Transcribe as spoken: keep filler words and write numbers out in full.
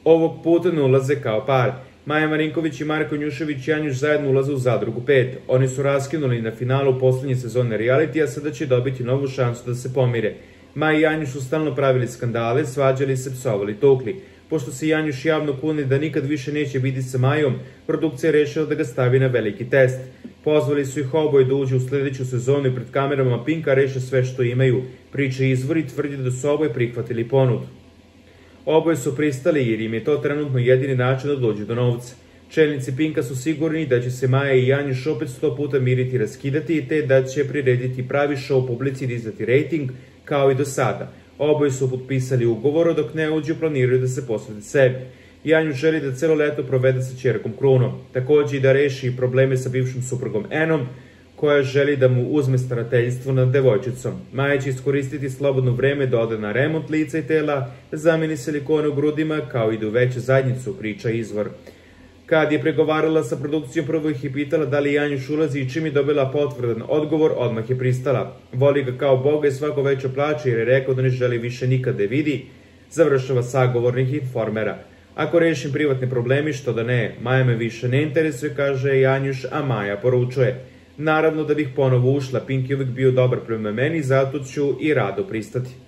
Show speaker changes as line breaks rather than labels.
Ovog puta ne ulaze kao par. Maja Marinković i Marko Njušević Janjuš zajedno ulaze u Zadrugu pet. Oni su raskinuli na finalu poslednje sezone realitija, sada će dobiti novu šansu da se pomire. Maja i Janjuš su stalno pravili skandale, svađali se, psovali, tukli. Pošto se Janjuš javno kune da nikad više neće biti sa Majom, produkcija je rešila da ga stavi na veliki test. Pozvali su ih oboje da uđe u sledeću sezonu i pred kamerama Pinka reše sve što imaju. Priča izvori tvrdi da su oboje prihvatili ponudu. Oboje su pristali jer im je to trenutno jedini način da dođu do novca. Čelnici Pinka su sigurni da će se Maja i Janjuš opet sto puta miriti i raskidati, te da će prirediti pravi show publici i dizati rejting, kao i do sada. Oboje su potpisali ugovor, dok ne uđu planiraju da se posvete sebi. Janjuš želi da celo leto provede sa ćerkom Krunom, takođe i da reši probleme sa bivšom suprugom Enom, koja želi da mu uzme starateljstvo nad devojčicom. Maja će iskoristiti slobodno vreme da ode na remont lica i tela, zameni silikone u grudima, kao i da uveća zajednicu, priča izvor. Kad je pregovarala sa produkcijom, prvo ih je pitala da li Janjuš ulazi i čim je dobila potvrdan odgovor, odmah je pristala. Voli ga kao Boga i svako veće plaće jer je rekao da ne želi više nikad da vidi, završava sagovornih informera. Ako rešim privatne problemi, što da ne, Maja me više ne interesuje, kaže Janjuš, a Maja poručuje. Naravno da bih ponovo ušla, Pink je uvijek bio dobar prema meni, zato ću i rado pristati.